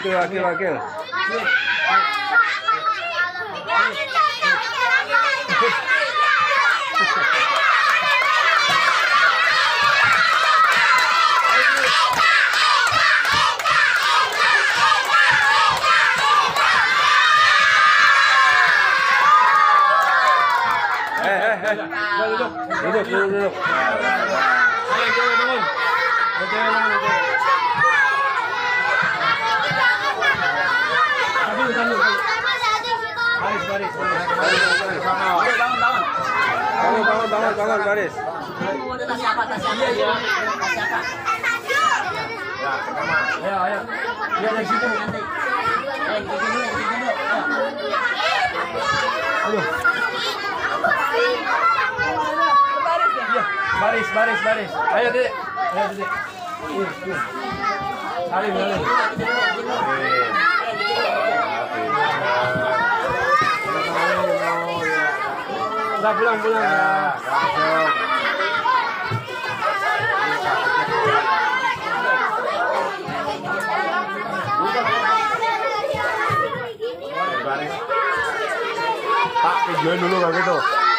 Itu wakil. Duduk. Bangun, baris. Ayo. Lihat dari situ. Aduh. Baris. Ayo, Dek. Salim. Udah pulang ya. Pak, videoin dulu kalau gitu.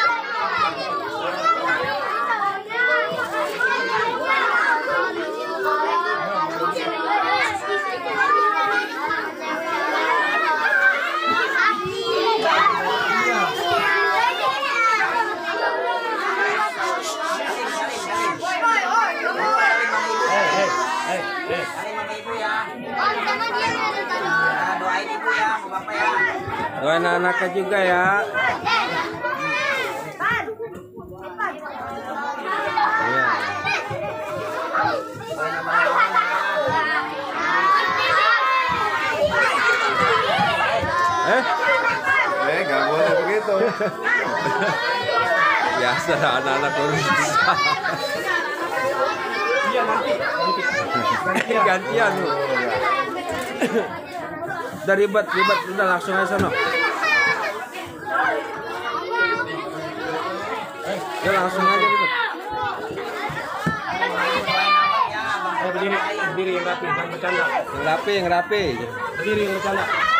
Doain anaknya juga ya. Gak boleh begitu. Biasa anak-anak baru bisa. Iya nanti gantian lu. Udah ribet, udah langsung aja sono. Ya langsung aja ribet. Berdiri yang rapi, yang bercanda. Yang rapi. Berdiri yang bercanda.